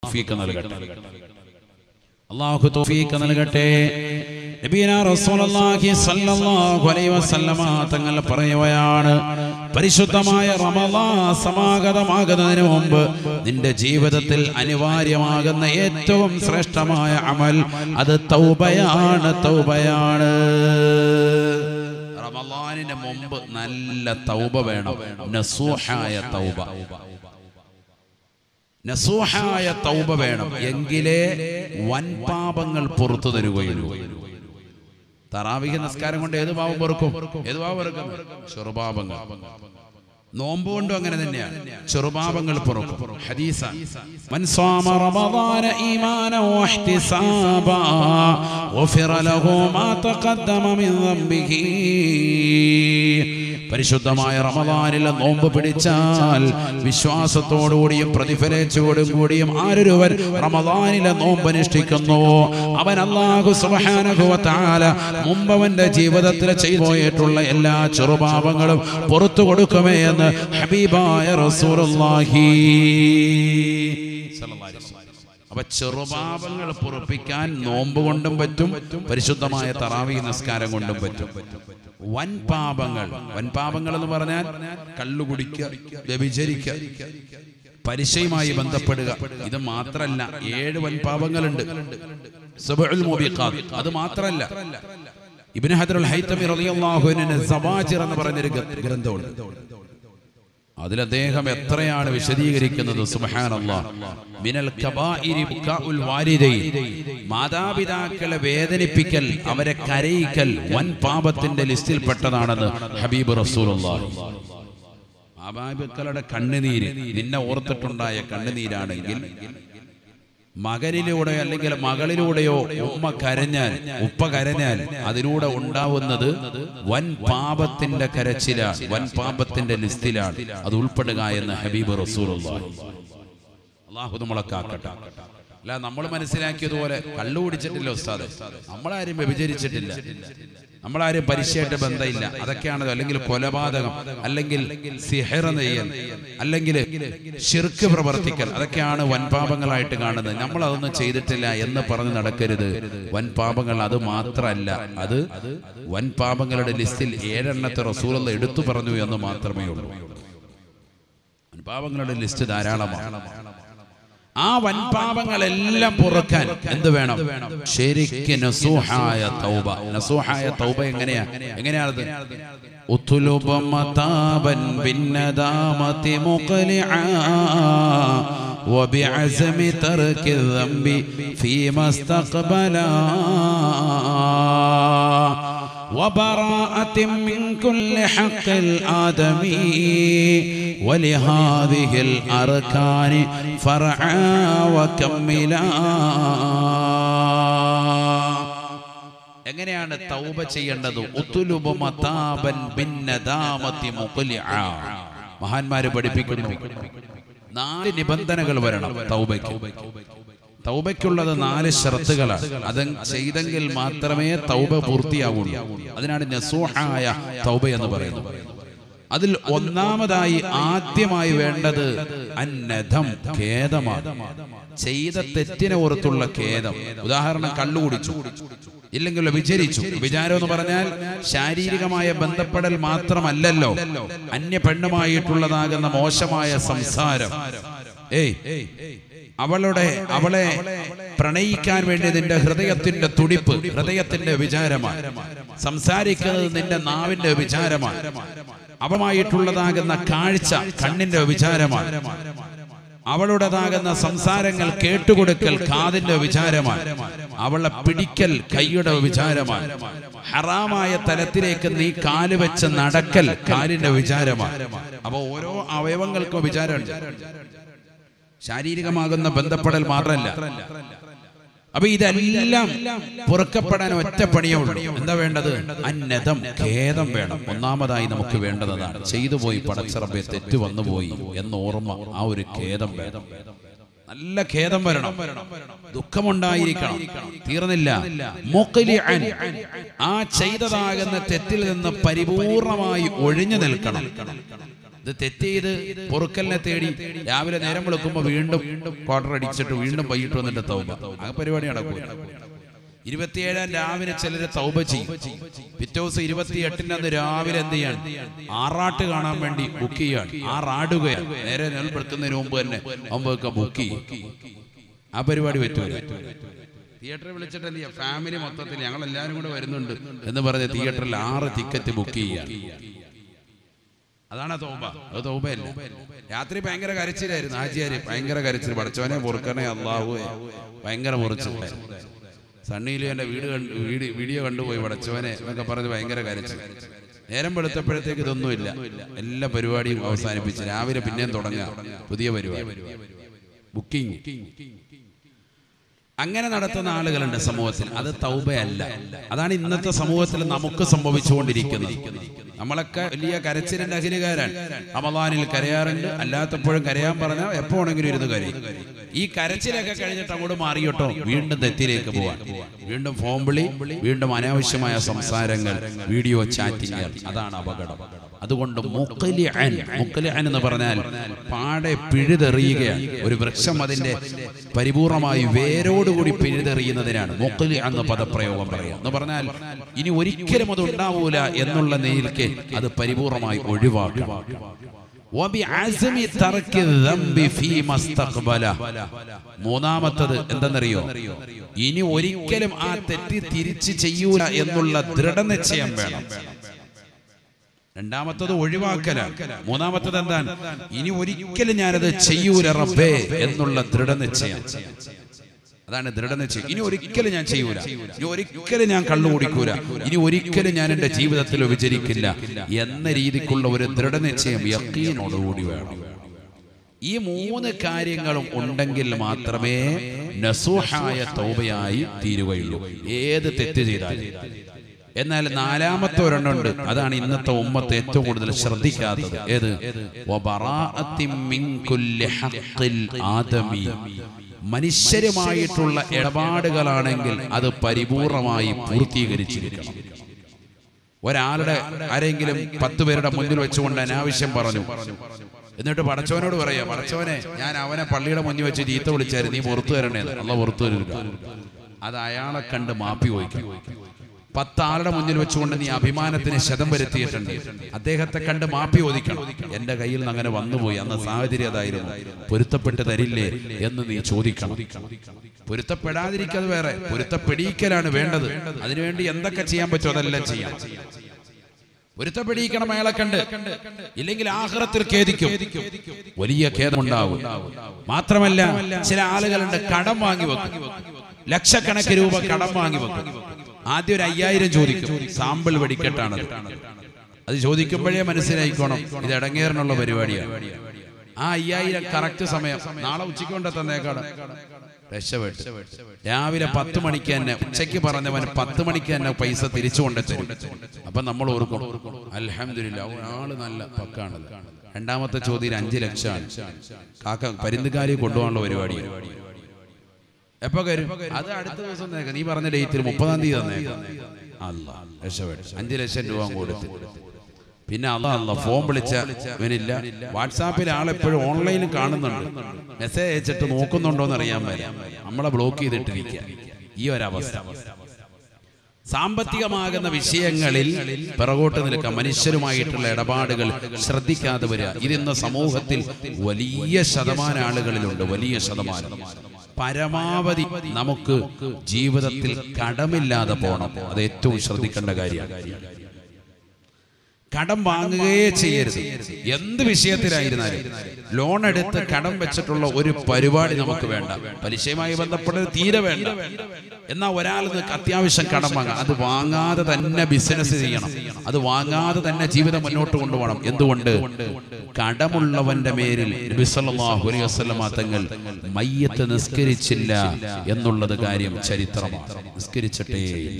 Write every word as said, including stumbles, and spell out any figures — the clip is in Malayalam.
തൗഫീഖ് നൽകട്ടെ. അല്ലാഹു തൗഫീഖ് നൽകട്ടെ. നബിയനാ റസൂലുള്ളാഹി സ്വല്ലല്ലാഹു അലൈഹി വസല്ലമ തങ്ങൾ പറയുകയാണ്, പരിശുദ്ധമായ റമളാൻ സമാഗതമാകുന്നതിന് മുമ്പ് നിന്റെ ജീവിതത്തിൽ അനിവാര്യമാകുന്ന ഏറ്റവും ശ്രേഷ്ഠമായ അമൽ അത് തൗബയാണ്, തൗബയാണ്. റമളാനിന് മുമ്പ് നല്ല തൗബ വേണം, നസൂഹായ തൗബ. നസൂഹായ തൗബ വേണം, എങ്കിലേ വൻപാപങ്ങൾ പുറത്തു തരുകയുള്ളൂ. തറാവീഹ് നിസ്കാരം കൊണ്ട് ഏത് പാപം പൊറുക്കും? ഏത് പാപം പൊറുക്കും? ചെറുപാപങ്ങൾ. നോമ്പ് കൊണ്ടും അങ്ങനെ തന്നെയാണ്, ചെറുപാപങ്ങൾ പൊറുക്കും. ഹദീസാണ്, മൻ സാമ റമളാന ഈമാനൻ വഹ്തിസാബാ ഗുഫിറ ലഹു മാ തഖദ്ദമ മിൻ ദംബിഹി. പരിശുദ്ധമായ റമളാനിൽ നോമ്പ് പിടിച്ചാൽ വിശ്വാസത്തോടുകൂടിയും പ്രതിഫലിച്ചോടും കൂടിയും ആരൊരുവൻ റമളാനിലെ നോമ്പ് അനുഷ്ഠിക്കുന്നു, അവൻ അല്ലാഹു സുബ്ഹാനഹു വ തആല മുമ്പവന്റെ ജീവിതത്തിൽ ചെയ്തു പോയിട്ടുള്ള എല്ലാ ചെറുപാപങ്ങളും പുറത്തു കൊടുക്കുമേ എന്ന് ഹബീബായ റസൂലുള്ളാഹി സ്വല്ലല്ലാഹു അലൈഹി വസല്ലം. അപ്പൊ ചെറുപാപങ്ങൾ പൊറുപ്പിക്കാൻ നോമ്പ് കൊണ്ടും പറ്റും, പരിശുദ്ധമായ തറാവീഹ് നിസ്കാരം കൊണ്ടും പറ്റും. വൻപാപങ്ങൾ, വൻപാപങ്ങൾ എന്ന് പറഞ്ഞാൽ കള്ളു കുടിക്കുക, വ്യഭിചരിക്കുക, പലിശയുമായി ബന്ധപ്പെടുക, ഇത് മാത്രല്ല ഏഴ് വൻപാപങ്ങളുണ്ട്. സബഉൽ മുബിഖാത്ത്, അത് മാത്രല്ല. ഇബ്നു ഹജറുൽ ഹൈതമി റളിയല്ലാഹു അൻഹു സവാജിർ എന്ന് പറഞ്ഞൊരു ഗ്രന്ഥമുണ്ട്. അതിൽ അദ്ദേഹം എത്രയാണ് വിശദീകരിക്കുന്നത്. സുബ്ഹാനല്ലാഹ്. മിനൽ കബായിരി ബുകാഉൽ വാലിദൈൻ, മാതാപിതാക്കളെ വേദനിപ്പിക്കൽ, അവരെ കരയിക്കൽ വൻ പാപത്തിന്റെ ലിസ്റ്റിൽ പെട്ടതാണെന്ന് ഹബീബ് റസൂലുള്ളാഹി. മാതാപിതാക്കളുടെ കണ്ണുനീര്, നിന്നെ ഓർത്തിട്ടുണ്ടായ കണ്ണുനീരാണെങ്കിൽ മകനിലൂടെയോ അല്ലെങ്കിൽ മകളിലൂടെയോ ഉമ്മ കരഞ്ഞാൽ, ഉപ്പ കരഞ്ഞാൽ അതിലൂടെ ഉണ്ടാവുന്നത് വൻ പാപത്തിന്റെ കരച്ചിലാണ്, വൻ പാപത്തിന്റെ ലിസ്റ്റിലാണ് അത് ഉൾപ്പെടുക എന്ന് ഹബീബ് റസൂലുള്ളാഹി. അല്ലാഹു നമ്മളെ കാക്കട്ടെ. അല്ല, നമ്മൾ മനസ്സിലാക്കിയതുപോലെ കള്ളു കുടിച്ചിട്ടില്ല ഉസ്താദ്, നമ്മളാരും വ്യഭിചരിച്ചിട്ടില്ല, നമ്മളാരും പരീക്ഷയായിട്ട് ബന്ധമില്ല, അതൊക്കെയാണല്ലോ. അല്ലെങ്കിൽ കൊലപാതകം, അല്ലെങ്കിൽ സിഹർ നെയ്യൽ, അല്ലെങ്കിൽ ശിർക്ക് പ്രവർത്തിക്കൽ, അതൊക്കെയാണ് വൻപാപങ്ങളായിട്ട് കാണുന്നത്. നമ്മൾ അതൊന്നും ചെയ്തിട്ടില്ല എന്ന് പറഞ്ഞ് നടക്കരുത്. വൻപാപങ്ങൾ അത് മാത്രമല്ല, അത് വൻപാപങ്ങളുടെ ലിസ്റ്റിൽ ഏഴെണ്ണത്തെ റസൂലുള്ള എടുത്തു പറഞ്ഞു എന്ന് മാത്രമേ ഉള്ളൂ. വൻപാപങ്ങളുടെ ലിസ്റ്റ് ധാരാളമാണ്. ആ വൻപാപങ്ങളെല്ലാം പൊറുക്കാൻ എന്ത് വേണം? ശരിക്കും നസൂഹായ തൗബ. നസൂഹായ തൗബ എങ്ങനെയാ? എങ്ങനെയാണത്? ഉത്ലുബ മതാബൻ ബിന്നദാമതി മുഖലിആ വബിഅസ്മി തർകി ദംബി ഫീമസ്തഖബലാ وبراءة من كل حق الآدمي ولهذه الأركان فرعا وكملا. എങ്ങനെയാണ് തൗബ ചെയ്യേണ്ടത്? ഉത്ലുബ മതാബൻ ബിന്നദാമതി മുഖലിആ. മഹാന്മാര് പഠിപ്പിക്കുന്നു, നാല് നിബന്ധനകൾ വരണം തൗബയ്ക്ക്. തൗബയ്ക്കുള്ളത് നാല് ഷർത്തുകളാണ്. അത് ചെയ്തെങ്കിൽ മാത്രമേ തൗബ പൂർത്തിയാവുള്ളൂ. അതിനാണ് നസൂഹായ തൗബ എന്ന് പറയുന്നത്. അതിൽ ഒന്നാമതായി ആദ്യമായി വേണ്ടത് അന്നദം, ഖേദമാണ്. ചെയ്ത തെറ്റിനെ ഓർത്തുള്ള ഖേദം. ഉദാഹരണം, കള്ളു കുടിച്ചു, ഇല്ലെങ്കിൽ വിചാരിച്ചു. വിചാരം എന്ന് പറഞ്ഞാൽ ശാരീരികമായ ബന്ധപ്പെടൽ മാത്രമല്ലല്ലോ, അന്യ പെണ്ണുമായിട്ടുള്ളതാകുന്ന മോശമായ സംസാരം. ഏയ് അവളുടെ അവളെ പ്രണയിക്കാൻ വേണ്ടി നിന്റെ ഹൃദയത്തിന്റെ തുടിപ്പ്, ഹൃദയത്തിന്റെ വിചാരമാണ്. സംസാരിക്കുന്നത് നിന്റെ നാവിന്റെ വിചാരമാണ്. അവളുമായിട്ടുള്ളതാകുന്ന കാഴ്ച കണ്ണിന്റെ വിചാരമാണ്. അവളുടേതാകുന്ന സംസാരങ്ങൾ കേട്ടുകൊടുക്കൽ കാതിന്റെ വിചാരമാണ്. അവളെ പിടിക്കൽ കൈയുടെ വിചാരമാണ്. ഹറാമായ തലത്തിലേക്ക് നീ കാല് വെച്ച് നടക്കൽ കാലിന്റെ വിചാരമാണ്. അപ്പൊ ഓരോ അവയവങ്ങൾക്കും വിചാരമുണ്ട്. ശാരീരികമാകുന്ന ബന്ധപ്പെടൽ മാത്രമല്ല. അപ്പൊ ഇതെല്ലാം പൊറുക്കപ്പെടാൻ ഒറ്റ പണിയേ ഉള്ളൂ. എന്താ വേണ്ടത്? അന്നദം, ഖേദം വേണം. ഒന്നാമതായി നമുക്ക് വേണ്ടതാണ്. ചെയ്തു പോയി, പടച്ചറബേ തെറ്റ് വന്നുപോയി എന്ന ഓർമ്മ, ആ ഒരു ഖേദം വേണം. നല്ല ഖേദം വരണം, ദുഃഖമുണ്ടായിരിക്കണം. തീർന്നില്ല, മുഖലിഅൻ, ആ ചെയ്തതാകുന്ന തെറ്റിൽ നിന്ന് പരിപൂർണമായി ഒഴിഞ്ഞു നിൽക്കണം. ഇത് തെറ്റ് ചെയ്ത് പൊറുക്കലിനെ തേടി രാവിലെ നേരം വിളിക്കുമ്പോൾ വീണ്ടും ക്വാർട്ടർ അടിച്ചിട്ട് വീണ്ടും വൈകിട്ട് വന്നിട്ട് തൗബ. ആ പരിപാടി നടക്കും. ഇരുപത്തിയേഴാം രാവിലെ ചിലര് തൗബ ചെയ്യും. പിറ്റേ ദിവസം ഇരുപത്തി എട്ടിന്റെ അന്ന് രാവിലെ എന്ത് ചെയ്യാൻ? ആറാട്ട് കാണാൻ വേണ്ടി ബുക്ക് ചെയ്യാൻ. ആറാടുകയാണ്. നേരെ നെൽ വെളുക്കുന്നതിന് മുമ്പ് തന്നെ ഒമ്പതൊക്കെ ബുക്ക് ചെയ്യും. ആ പരിപാടി പറ്റൂല. തിയേറ്ററിൽ വിളിച്ചിട്ടല്ലേ ഫാമിലി മൊത്തത്തിൽ ഞങ്ങൾ എല്ലാവരും കൂടെ വരുന്നുണ്ട് എന്ന് പറഞ്ഞ് തിയേറ്ററിൽ ആറ് ടിക്കറ്റ് ബുക്ക് ചെയ്യാൻ. അതാണ് തൗബ. അത് തൗബയല്ല. രാത്രി ഭയങ്കര കരച്ചിലായിരുന്നു. ആജിയാര് ഭയങ്കര കരച്ചിൽ. പടച്ചവനെ പൊറുക്കണേ അല്ലാഹു, ഭയങ്കര മുറിച്ചു. സണ്ണിയിലും എൻ്റെ വീട് കണ്ട് വീട് വീഡിയോ കണ്ടുപോയി പടച്ചവനെ എന്നൊക്കെ പറഞ്ഞ് ഭയങ്കര കരച്ചിൽ. നേരം വെളുത്തപ്പോഴത്തേക്ക് ഇതൊന്നുമില്ല. എല്ലാ പരിപാടിയും അവസാനിപ്പിച്ച് രാവിലെ പിന്നെയും തുടങ്ങുക പുതിയ പരിപാടി, ബുക്കിംഗ്. അങ്ങനെ നടത്തുന്ന ആളുകളുണ്ട് സമൂഹത്തിൽ. അത് തൗബയല്ല. അതാണ് ഇന്നത്തെ സമൂഹത്തിൽ നമുക്ക് സംഭവിച്ചുകൊണ്ടിരിക്കുന്നത്. നമ്മളൊക്കെ വലിയ കരച്ചിലിന്റെ അഖിലുകാരാണ്. റമളാനിൽ കരയാറുണ്ട്, അല്ലാത്തപ്പോഴും കരയാൻ പറഞ്ഞാൽ എപ്പോ വേണമെങ്കിലും ഇരുന്ന് കരയും. ഈ കരച്ചിലൊക്കെ കഴിഞ്ഞിട്ട് അങ്ങോട്ട് മാറിയോട്ടോ വീണ്ടും തെറ്റിലേക്ക് പോവാൻ, വീണ്ടും ഫോൺ വിളി, വീണ്ടും അനാവശ്യമായ സംസാരങ്ങൾ, വീഡിയോ ചാറ്റിങ്ങുകൾ. അതാണ് അപകടം. അതുകൊണ്ട് മുഖ്ലിഅൻ, മുഖ്ലിഅൻ എന്ന് പറഞ്ഞാൽ പാടെ പിഴുതെറിയുകയാണ്. ഒരു വൃക്ഷം അതിന്റെ പരിപൂർണമായി വേരോടുകൂടി പിഴുതെറിയുന്നതിനാണ് മുഖ്ലിഅൻ എന്ന പദപ്രയോഗം പറയാം. എന്ന് പറഞ്ഞാൽ ഇനി ഒരിക്കലും അത് ഉണ്ടാവൂല എന്നുള്ള നിലയ്ക്ക് അത് പരിപൂർണമായി ഒഴിവാക്കുക. മൂന്നാമത്തത് എന്തെന്നറിയോ? ഇനി ഒരിക്കലും ആ തെറ്റ് തിരിച്ചു ചെയ്യൂല എന്നുള്ള ദൃഢനിശ്ചയം വേണം. രണ്ടാമത്തത് ഒഴിവാക്കലാണ്. മൂന്നാമത്തത് എന്താണ്? ഇനി ഒരിക്കലും ഞാനത് ചെയ്യൂല റബ്ബേ എന്നുള്ള ദൃഢനിശ്ചയം. അതാണ് ദൃഢനിശ്ചയം. ഇനി ഒരിക്കലും ഞാൻ ചെയ്യൂല, ഇനി ഒരിക്കലും ഞാൻ കള്ളു കുടിക്കൂല, ഇനി ഒരിക്കലും ഞാൻ എൻ്റെ ജീവിതത്തിൽ വിചരിക്കില്ല എന്ന രീതിക്കുള്ള ഒരു ദൃഢനിശ്ചയം യഖീനോടുകൂടി വേണം. ഈ മൂന്ന് കാര്യങ്ങളും ഉണ്ടെങ്കിൽ മാത്രമേ നസൂഹായ തൗബയായി തീരുകയുള്ളൂ, ഏത് തെറ്റ് ചെയ്താലും. എന്നാൽ നാലാമത്തെ ഒരെണ്ണമുണ്ട്. അതാണ് ഇന്നത്തെ ഉമ്മത്ത് ഏറ്റവും കൂടുതൽ ശ്രദ്ധിക്കാത്തത്. ഏത്? മനുഷ്യരുമായിട്ടുള്ള ഇടപാടുകളാണെങ്കിൽ അത് പരിപൂർണമായി പൂർത്തീകരിച്ചിരിക്കണം. ഒരാളുടെ ആരെങ്കിലും പത്ത് പേരുടെ മുന്നിൽ വെച്ചുകൊണ്ട് അനാവശ്യം പറഞ്ഞു, എന്നിട്ട് പടച്ചവനോട് പറയാ, പടച്ചവനെ ഞാൻ അവനെ പള്ളിയുടെ മുന്നിൽ വെച്ച് ചീത്ത വിളിച്ചായിരുന്നു, നീ പുറത്തു തരണേ. അള്ളാഹ് പുറത്തു തരില്ല. അത് അയാളെ കണ്ട് മാപ്പി ചോദിക്കും. പത്താളുടെ മുന്നിൽ വെച്ചുകൊണ്ട് നീ അഭിമാനത്തിന് ശതം വരുത്തിയിട്ടുണ്ട്, അദ്ദേഹത്തെ കണ്ട് മാപ്പി ചോദിക്കണം. എന്റെ കയ്യിൽ നിന്ന് അങ്ങനെ വന്നുപോയി, അന്ന് സാഹചര്യം അതായിരുന്നു, പൊരുത്തപ്പെട്ട് തരില്ലേ എന്ന് നീ ചോദിക്കണം. പൊരുത്തപ്പെടാതിരിക്കത് വേറെ, പൊരുത്തപ്പെടിക്കലാണ് വേണ്ടത്. അതിനുവേണ്ടി എന്തൊക്കെ ചെയ്യാൻ പറ്റുമോ അതെല്ലാം ചെയ്യാം. പൊരുത്തപ്പെടിക്കണം അയാളെ കണ്ട്, ഇല്ലെങ്കിൽ ആഖിറത്തിൽ ഖേദിക്കും, വലിയ ഖേദമുണ്ടാവും. മാത്രമല്ല ചില ആളുകളുണ്ട് കടം വാങ്ങി വെക്കും, ലക്ഷക്കണക്കിന് രൂപ കടം വാങ്ങി വെക്കും. ആദ്യം ഒരു അയ്യായിരം ചോദിക്കും, സാമ്പിൾ വെടിക്കെട്ടാണത്. അത് ചോദിക്കുമ്പോഴേ മനസ്സിലായിക്കോണം ഇത് ഇടങ്ങേറിനുള്ള പരിപാടിയാണ്. ആ അയ്യായിരം കറക്റ്റ് സമയം നാളെ ഉച്ചയ്ക്ക് കൊണ്ട് തന്നേക്കാണ്, രക്ഷപ്പെട്ട്. രാവിലെ പത്ത് മണിക്ക് തന്നെ, ഉച്ചയ്ക്ക് പറഞ്ഞവൻ പത്ത് മണിക്ക് തന്നെ പൈസ തിരിച്ചു കൊണ്ടുതരും. അപ്പൊ നമ്മൾ ഓർക്കും അൽഹംദുലില്ലാഹ് ആള് നല്ല പക്കാണല്ലോ. രണ്ടാമത്തെ ചോദ്യം അഞ്ചു ലക്ഷമാണ്. കാക്ക പരുന്തുകാരി കൊണ്ടുപോകാനുള്ള പരിപാടിയാണ്. എപ്പോ വരും? അത് അടുത്ത ദിവസം തന്നേക്കാം, നീ പറഞ്ഞ ഡേറ്റിൽ മുപ്പതാം തീയതി തന്നേക്കാം. അല്ല രക്ഷപ്പെട്ടു. അഞ്ചു ലക്ഷം രൂപ കൊടുത്ത് പിന്നെ അല്ല അല്ല ഫോൺ വിളിച്ച ഇവനില്ല. വാട്സാപ്പിൽ ആളെപ്പോഴും ഓൺലൈനിൽ കാണുന്നുണ്ട്, മെസ്സേജ് അയച്ചിട്ട് നോക്കുന്നുണ്ടോന്ന് അറിയാൻ വരാം, നമ്മളെ ബ്ലോക്ക് ചെയ്തിട്ടിരിക്കുക. ഈ ഒരവസ്ഥ സാമ്പത്തികമാകുന്ന വിഷയങ്ങളിൽ പിറകോട്ട് നിൽക്കുക, മനുഷ്യരുമായിട്ടുള്ള ഇടപാടുകൾ ശ്രദ്ധിക്കാതെ വരിക. ഇതിന്ന് സമൂഹത്തിൽ വലിയ ശതമാനം ആളുകളിലുണ്ട്, വലിയ ശതമാനം. പരമാവധി നമുക്ക് ജീവിതത്തിൽ കടമില്ലാതെ പോകണം, അത് ഏറ്റവും ശ്രദ്ധിക്കേണ്ട കാര്യമാണ്. കടം വാങ്ങുകയേ ചെയ്യരുത്, എന്ത് വിഷയത്തിലായിരുന്നാലും. ലോൺ എടുത്ത് കടം വെച്ചിട്ടുള്ള ഒരു പരിപാടി നമുക്ക് വേണ്ട, പലിശയുമായി ബന്ധപ്പെട്ടത് തീരെ വേണ്ട. എന്നാൽ ഒരാൾ അത്യാവശ്യം കടം വാങ്ങാം, അത് വാങ്ങാതെ തന്നെ ബിസിനസ് ചെയ്യണം, അത് വാങ്ങാതെ തന്നെ ജീവിതം മുന്നോട്ട് കൊണ്ടുപോകണം. എന്തുകൊണ്ട്? കടമുള്ളവന്റെ മേലിൽ നബി സല്ലല്ലാഹു അലൈഹി വസല്ലം തങ്ങൾ മയ്യത്ത് നിസ്കരിച്ചില്ല എന്നുള്ളത് കാര്യം ചരിത്രമാണ്, നിസ്കരിച്ചിട്ടേ